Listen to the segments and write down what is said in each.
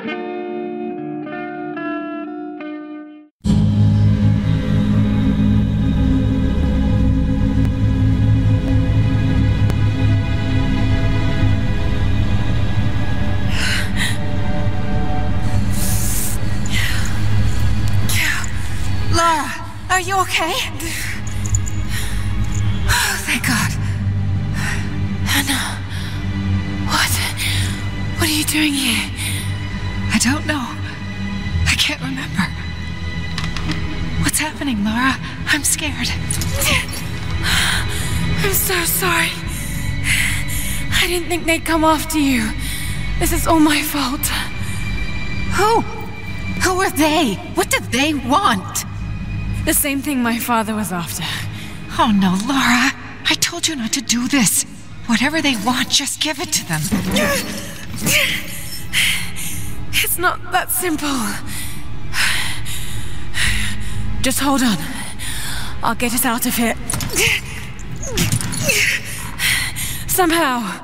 Lara, are you okay? Oh, thank God. Hannah, what are you doing here? I don't know. I can't remember. What's happening, Lara? I'm scared. I'm so sorry. I didn't think they'd come after you. This is all my fault. Who? Who are they? What do they want? The same thing my father was after. Oh no, Lara. I told you not to do this. Whatever they want, just give it to them. It's not that simple. Just hold on. I'll get us out of here. Somehow.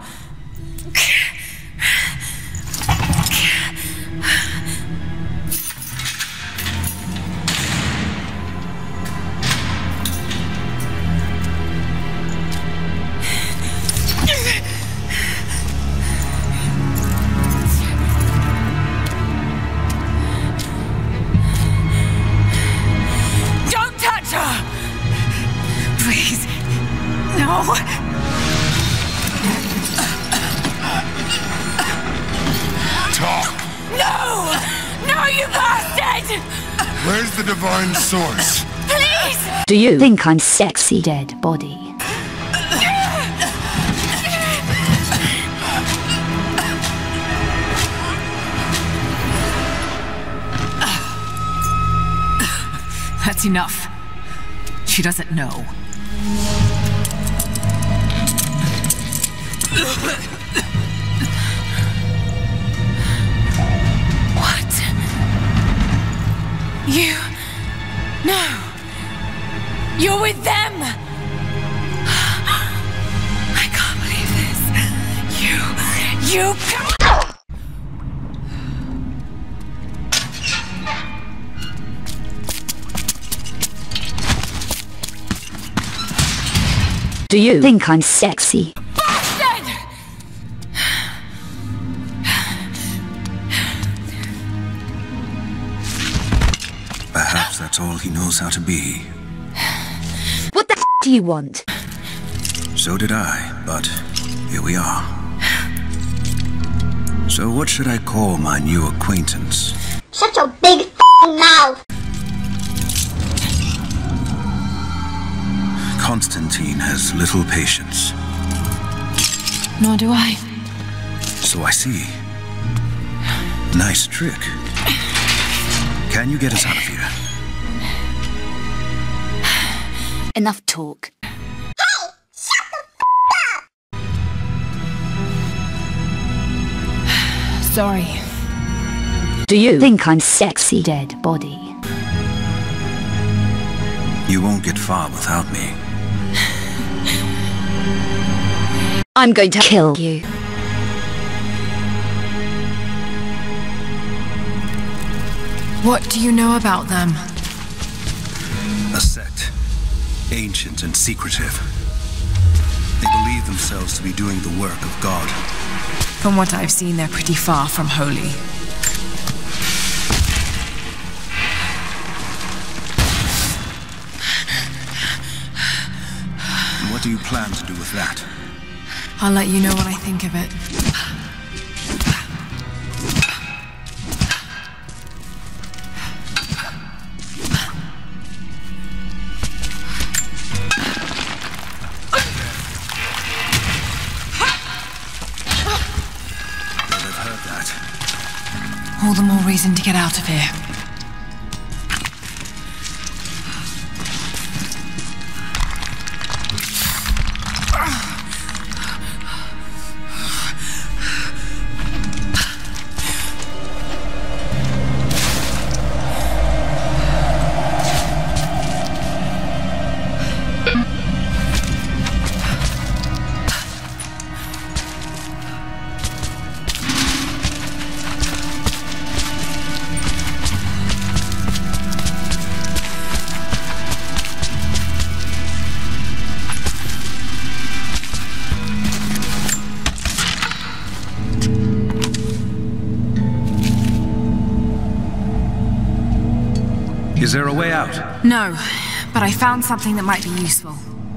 Please. No. Talk. No! No, you bastard! Where's the divine source? Please! Do you think I'm sexy, dead body? That's enough. She doesn't know. What? You... No. You're with them! I can't believe this. You... Do you think I'm sexy? Bastard! Perhaps that's all he knows how to be. What the f do you want? So did I, but here we are. So what should I call my new acquaintance? Shut your big f***ing mouth! Constantine has little patience. Nor do I. So I see. Nice trick. Can you get us out of here? Enough talk. Hey! Shut the f*** up! Sorry. Do you think I'm sexy, dead body? You won't get far without me. I'm going to kill you. What do you know about them? A sect. Ancient and secretive. They believe themselves to be doing the work of God. From what I've seen, they're pretty far from holy. And what do you plan to do with that? I'll let you know what I think of it. Well, I've heard that. All the more reason to get out of here. Is there a way out? No, but I found something that might be useful.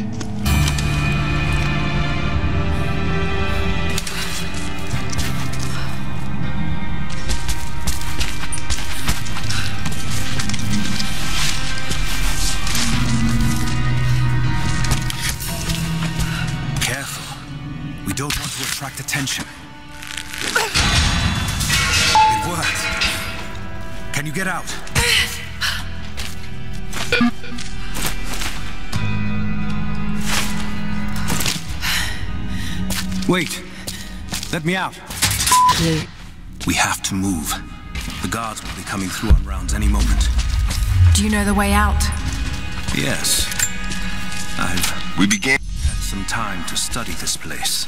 Careful. We don't want to attract attention. It worked. Can you get out? Wait. Let me out. We have to move. The guards will be coming through on rounds any moment. Do you know the way out? Yes. We began. Had some time to study this place.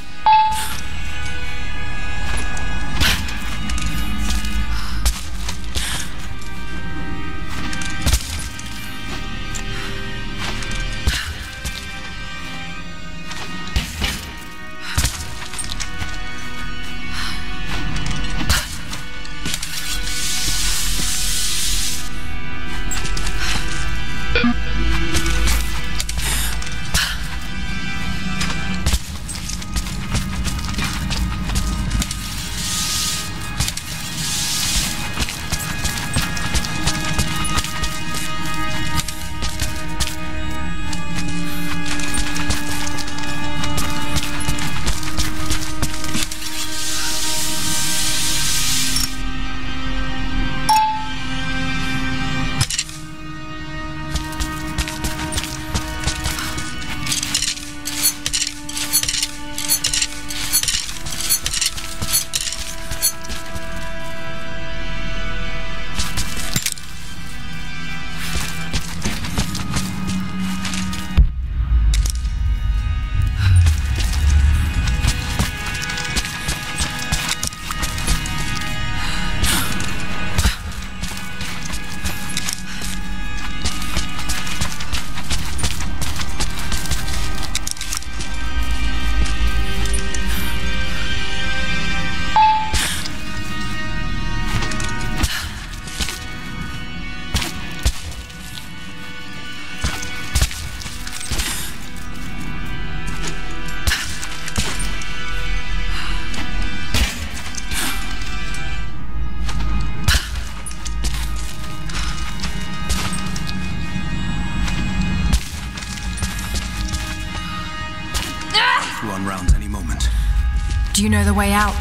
On rounds any moment. Do you know the way out?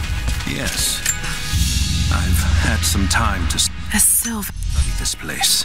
Yes. I've had some time to A silver. study this place.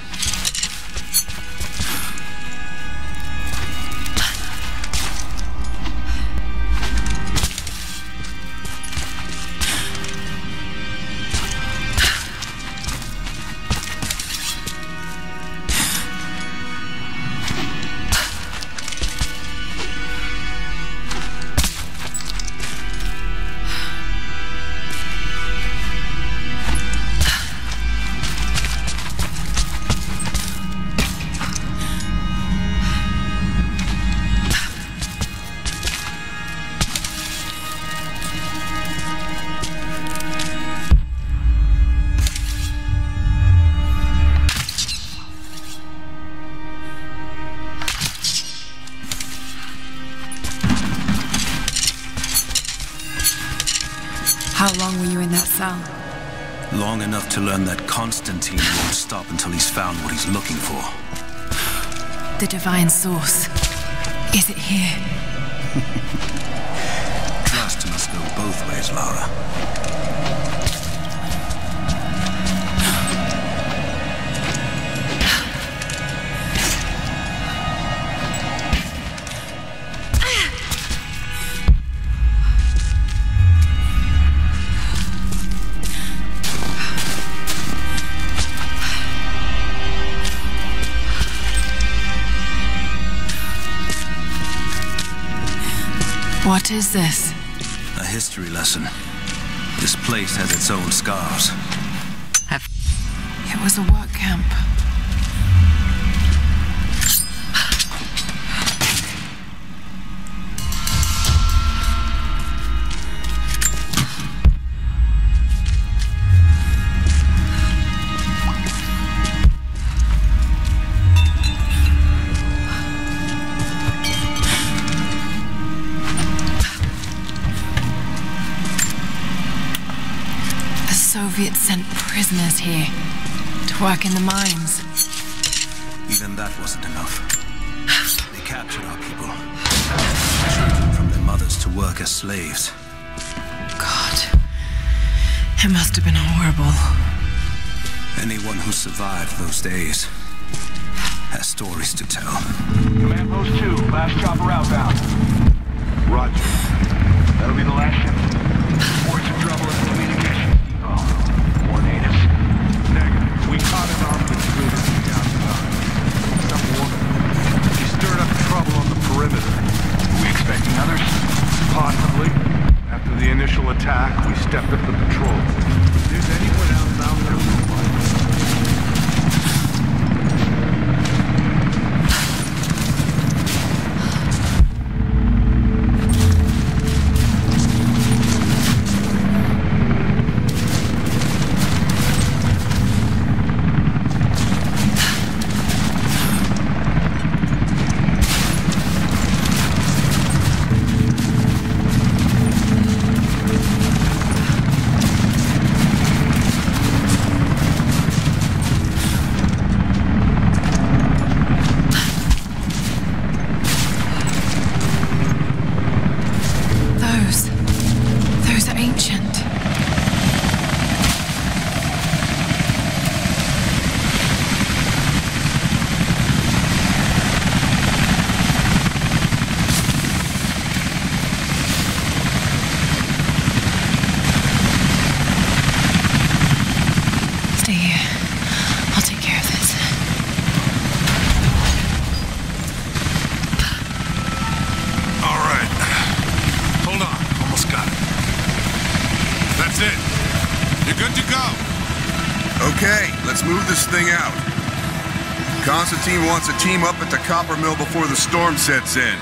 How long were you in that cell? Long enough to learn that Constantine won't stop until he's found what he's looking for. The divine source. Is it here? Trust must go both ways, Lara. What is this? A history lesson. This place has its own scars. It was a work camp. sent prisoners here to work in the mines. Even that wasn't enough. They captured our people, children from their mothers to work as slaves. God, it must have been horrible. Anyone who survived those days has stories to tell. Command Post 2, last chopper outbound. Roger. That'll be the last ship. Reports of trouble in communication. Oh, more natives. Negative. We caught an armed intruder from the outside. Some woman. She stirred up trouble on the perimeter. Are we expecting others? Possibly. After the initial attack, we stepped up the patrol. If there's anyone outbound there, we'll find them. Those are ancient. Stay here. I'll take care of this. All right. Hold on. Almost got it. That's it. You're good to go. Okay, let's move this thing out. Constantine wants a team up at the copper mill before the storm sets in.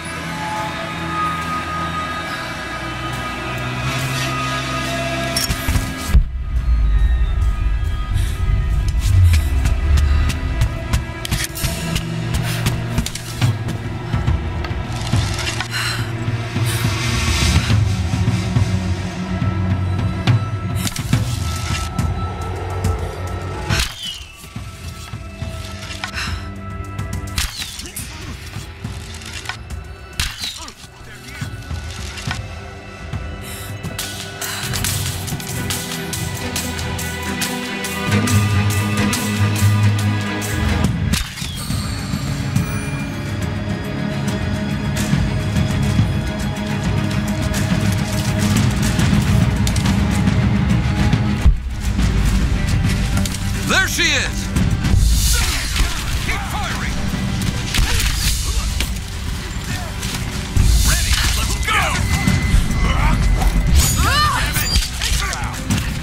There she is! Keep firing! Ready, let's go! Damn it! Take her out!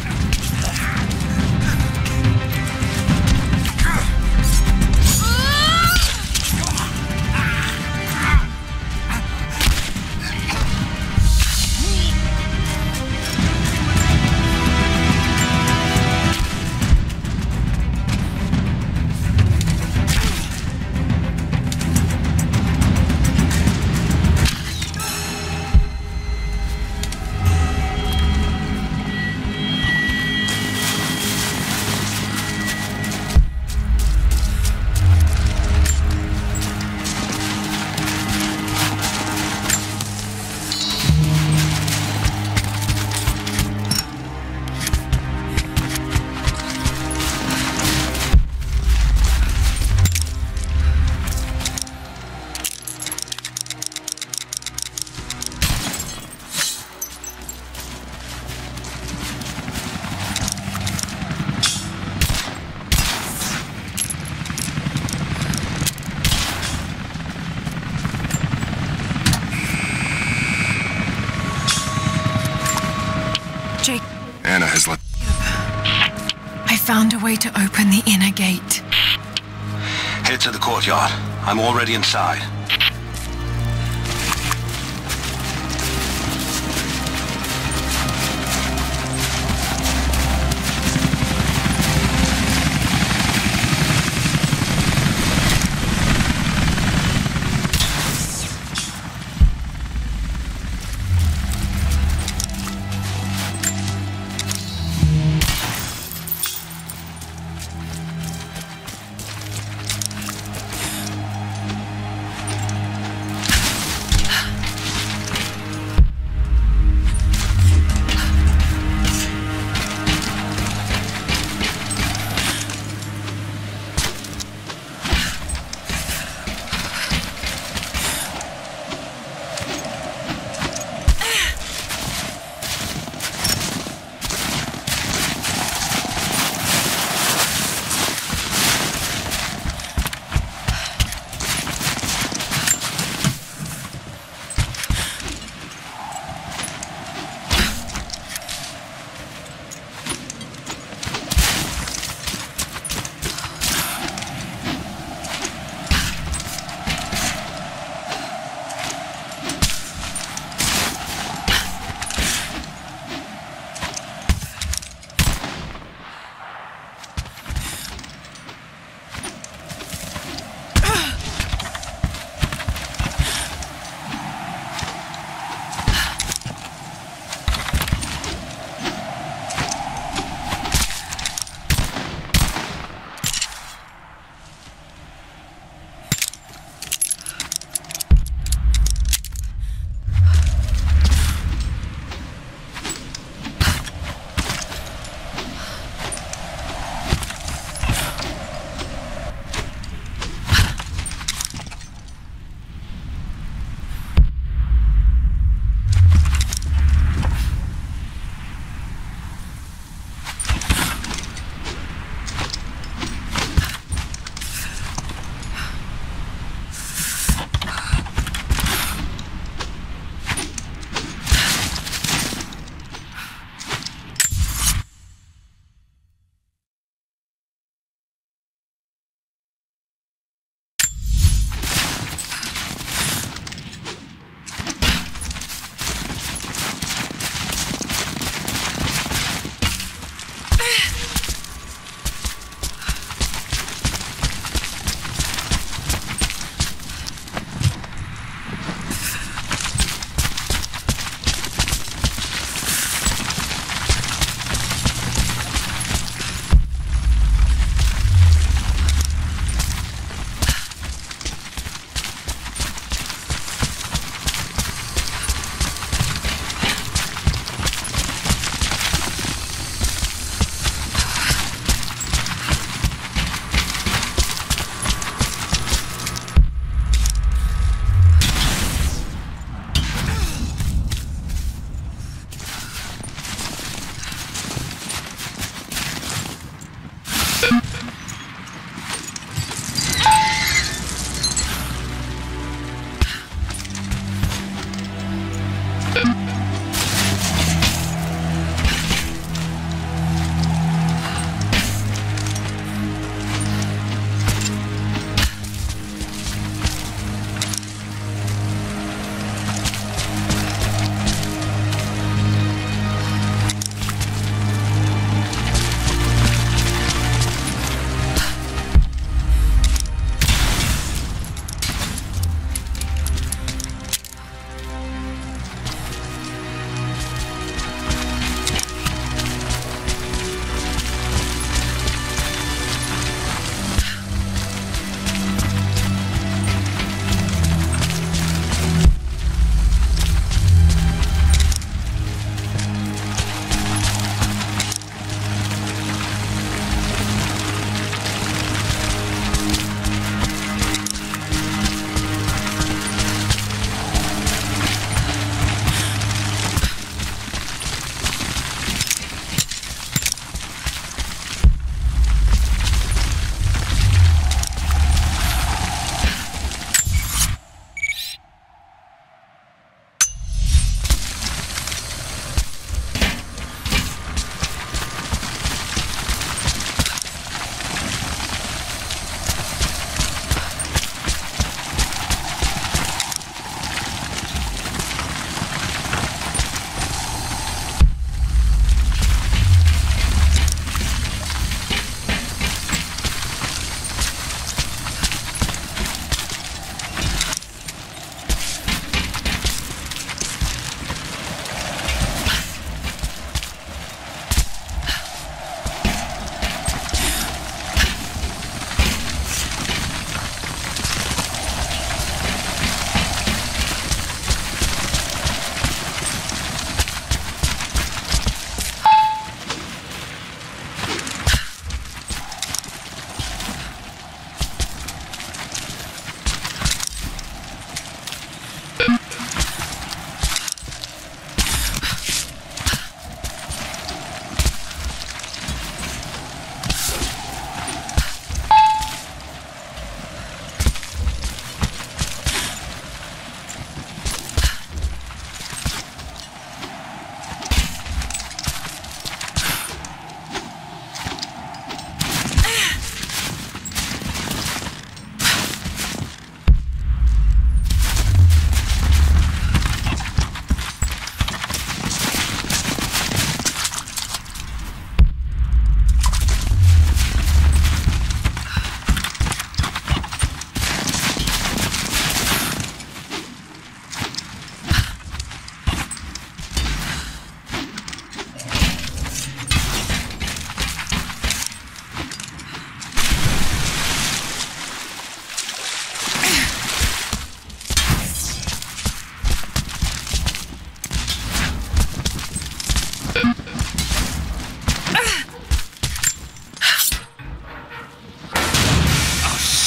Jake, Anna has let... I found a way to open the inner gate. Head to the courtyard. I'm already inside.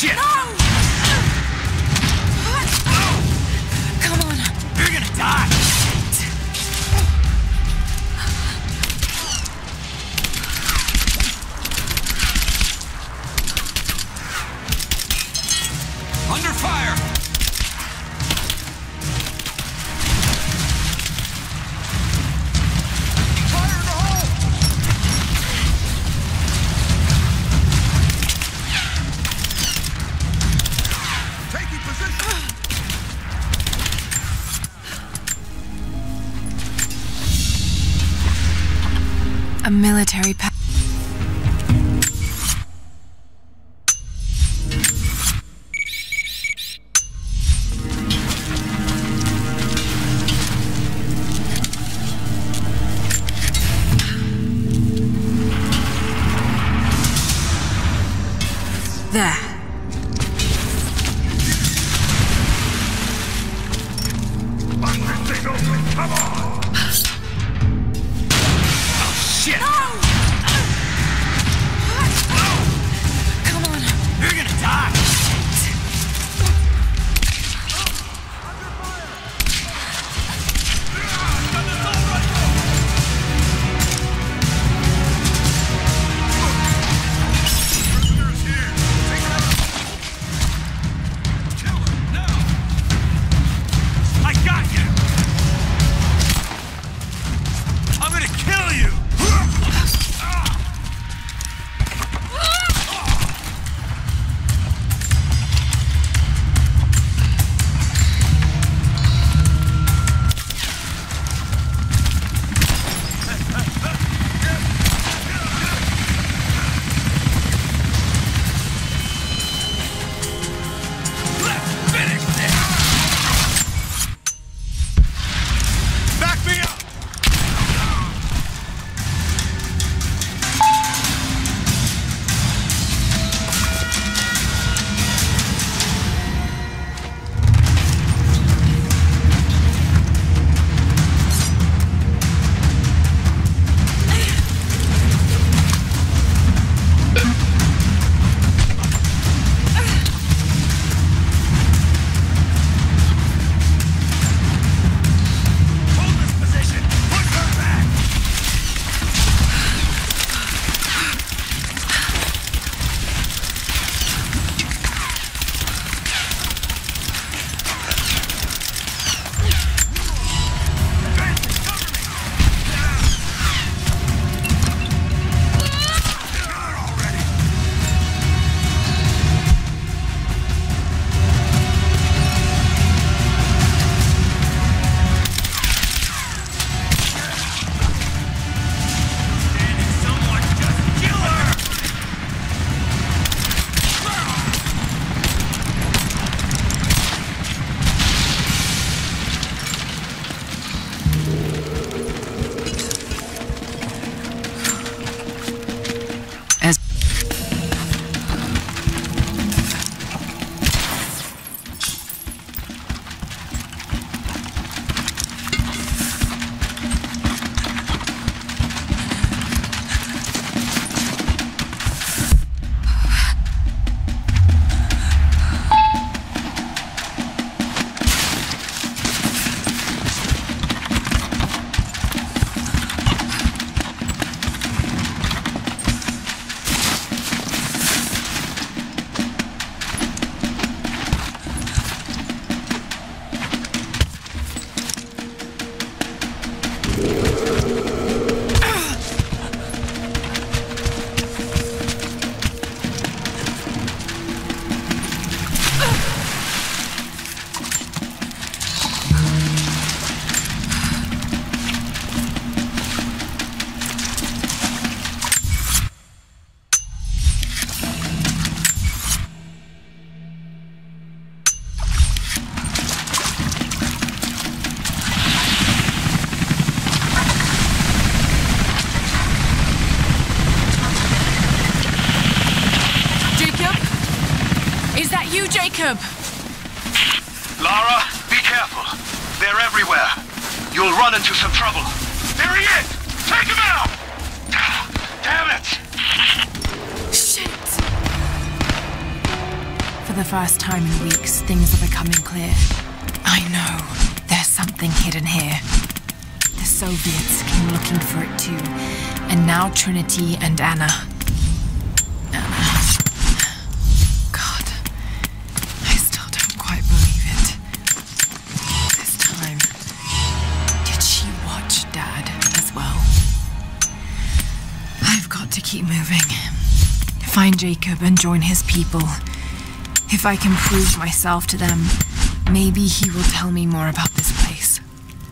shit! No! Come on. You're gonna die! Under fire! Fire in the hole! Taking position! A military pa- There. Bust this thing open! Come on! Shit! Come on. You're gonna die! Prisoners here! Take her out! Kill her, now! I got you! I'm gonna kill you! Let's finish this! Back me up! Hold this position! Push her back! Advance! Cover me! Kill her already! Can someone just kill her? As Jacob! Lara, be careful. They're everywhere. You'll run into some trouble. There he is! Take him out! Damn it! Shit! the first time in weeks, things are becoming clear. I know there's something hidden here. The Soviets came looking for it too, and now Trinity and Anna. God, I still don't quite believe it. This time, did she watch Dad as well? I've got to keep moving. Find Jacob and join his people. If I can prove myself to them, maybe he will tell me more about this place.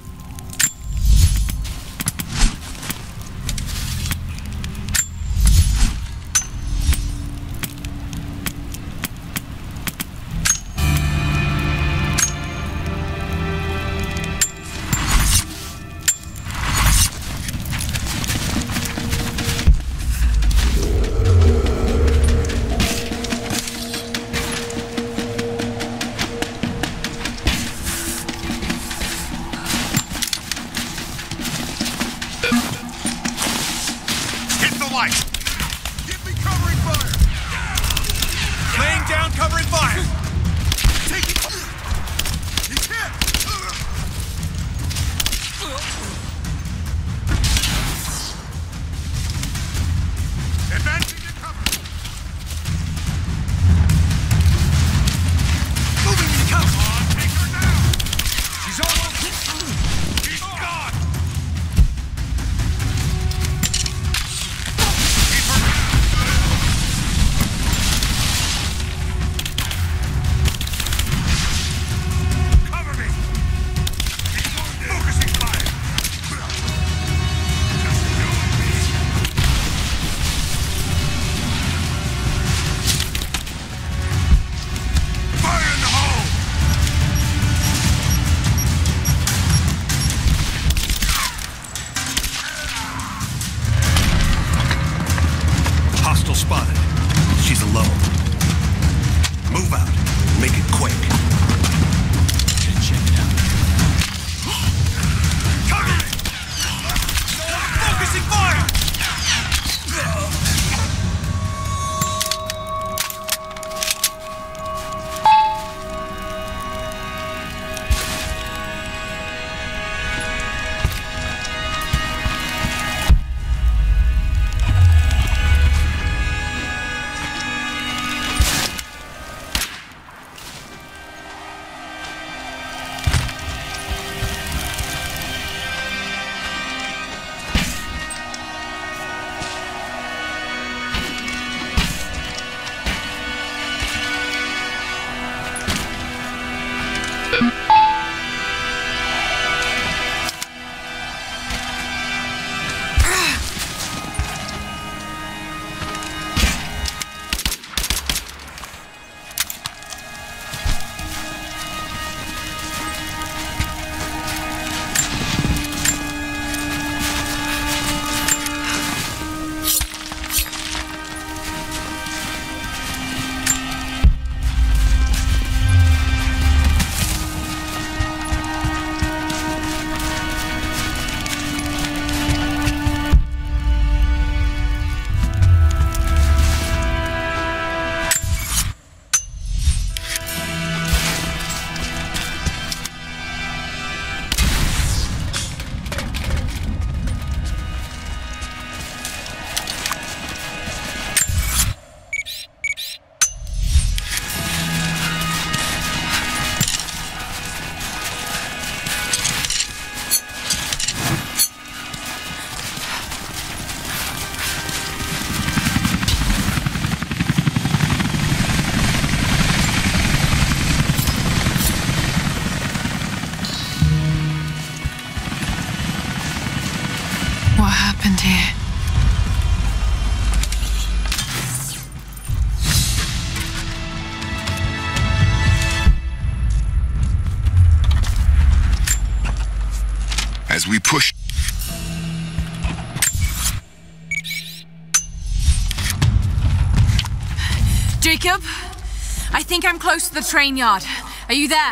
As we push... Jacob, I think I'm close to the train yard. Are you there?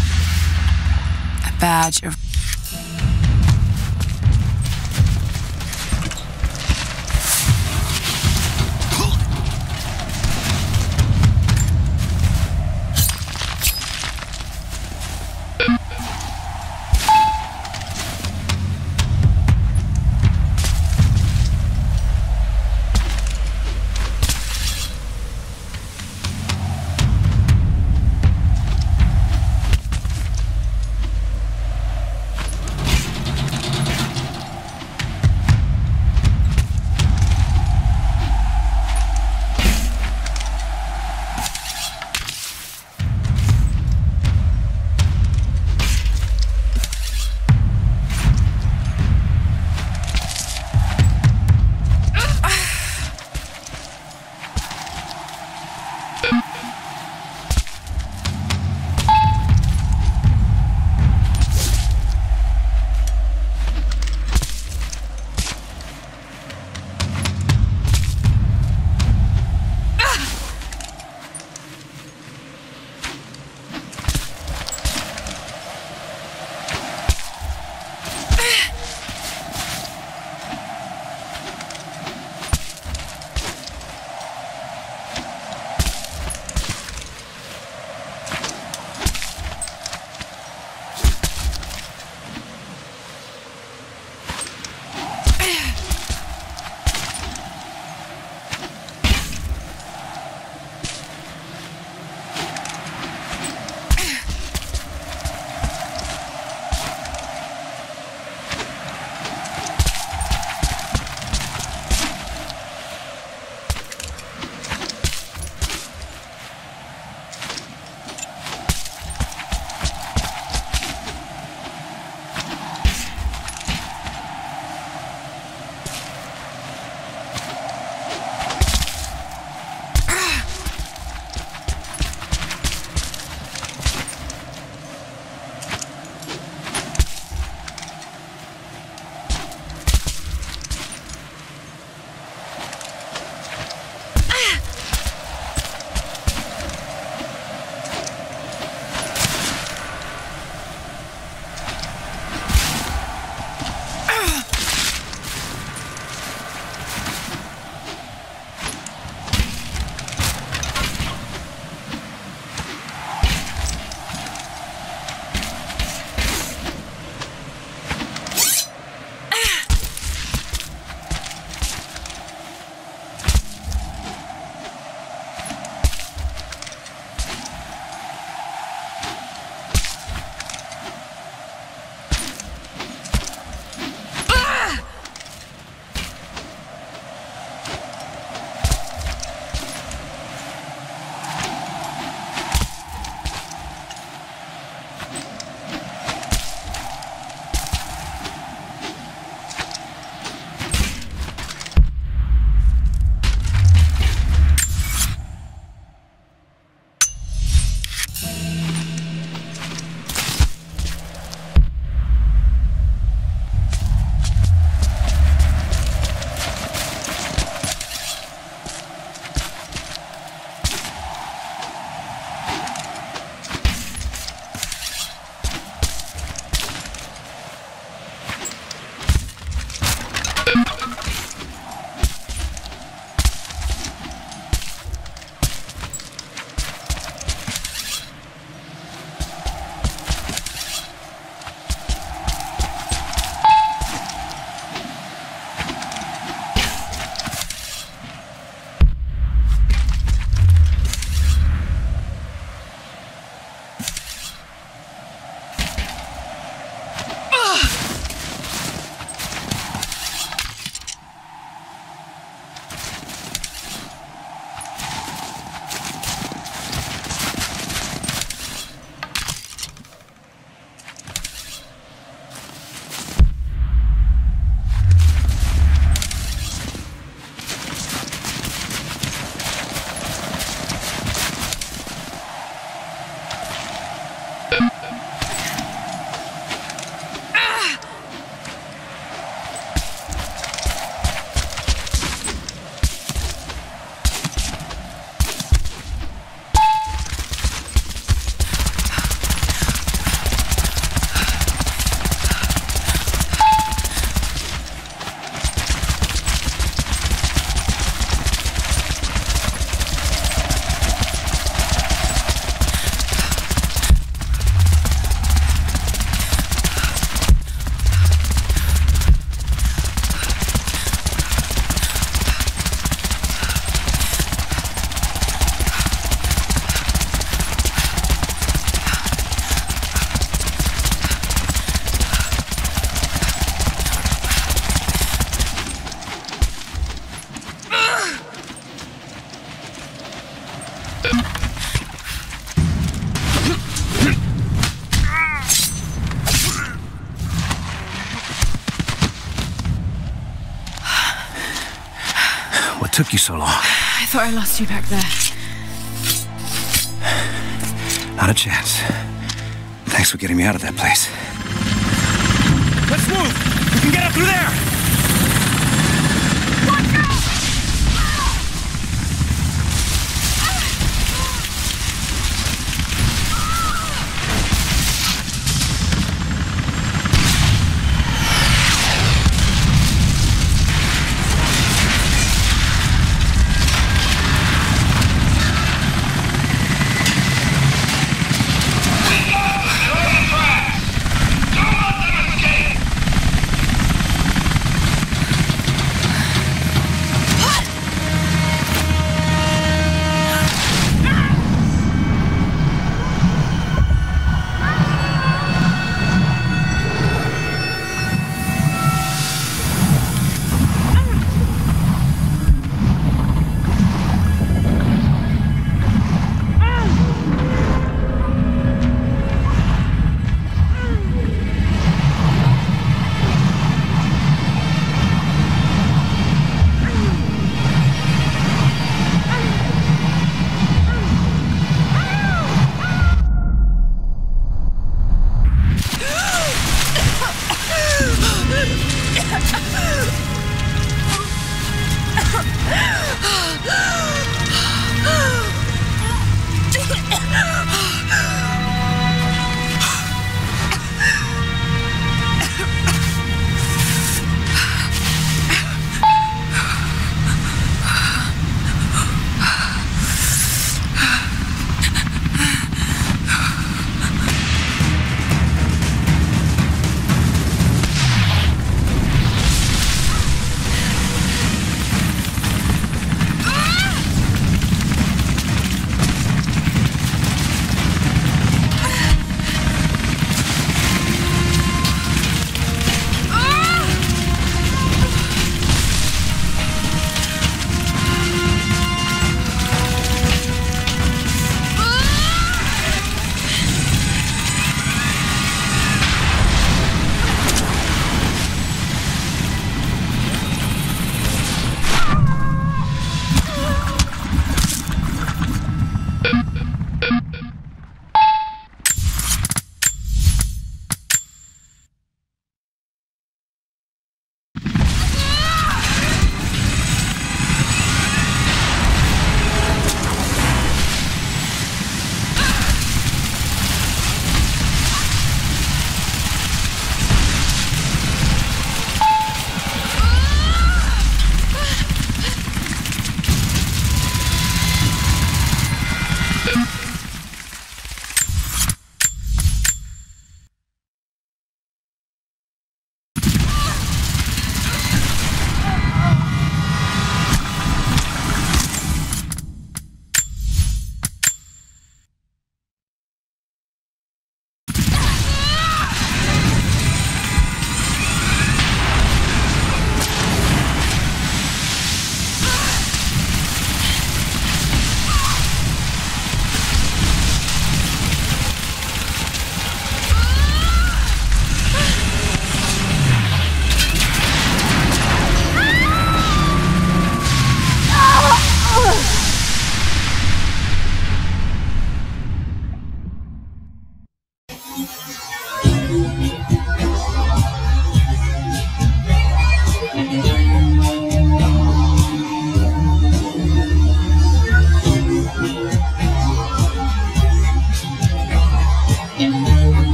A badge of... What took you so long? I thought I lost you back there. Not a chance. Thanks for getting me out of that place. Let's move! We can get up through there!